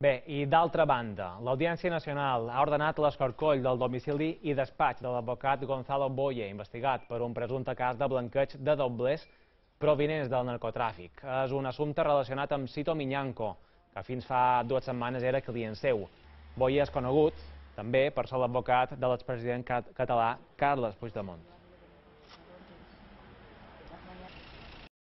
Bé, i d'altra banda, l'Audiència Nacional ha ordenat l'escorcoll del domicili i despatx de l'advocat Gonzalo Boye, investigat per un presumpte cas de blanqueig de doblers provinents del narcotràfic. És un assumpte relacionat amb Sito Miñanco, que fins fa 2 setmanes era client seu. Boye és conegut també per ser l'advocat de l'expresident català Carles Puigdemont.